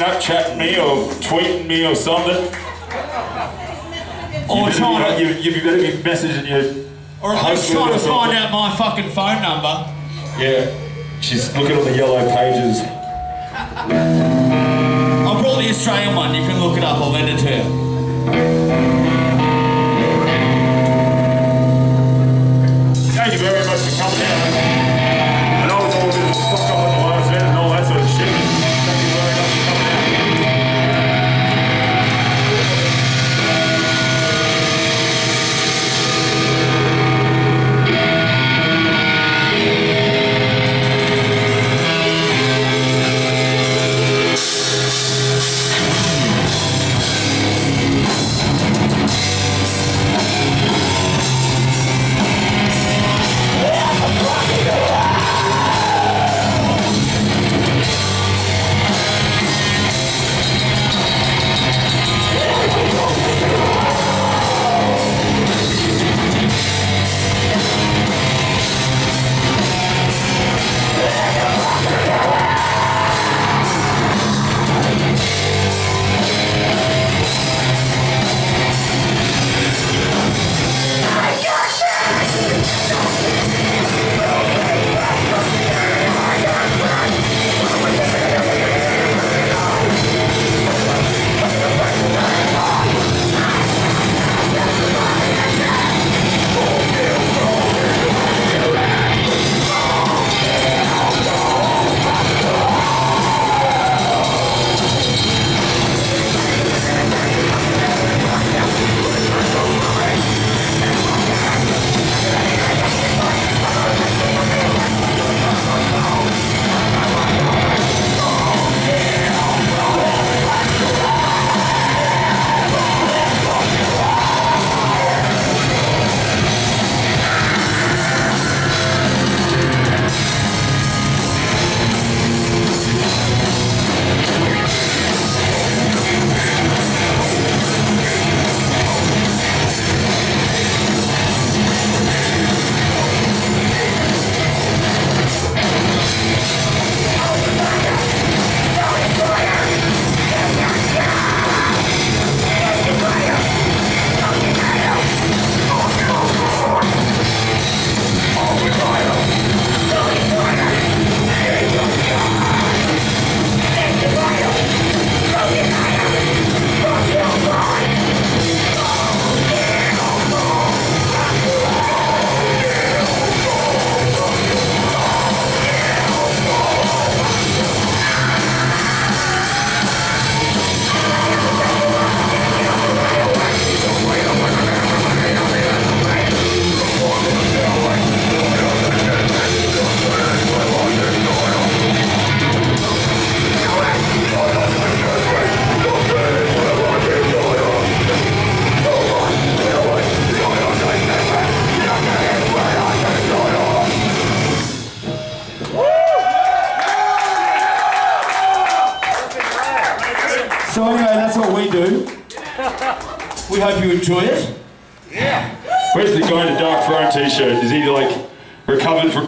Snapchatting me or tweeting me or something. Or trying to... You better be messaging your... Or at least trying to find out my fucking phone number. Yeah, she's looking on the yellow pages. I brought the Australian one, you can look it up, I'll lend it to you. Thank you very much for coming out. I know it's all a bit of fuck up on the last minute and all that sort of shit. Thank you very much for coming out. So anyway, that's what we do. We hope you enjoy it. Yeah. Where's the guy in the Dark Throne t-shirt? Is he like recovered from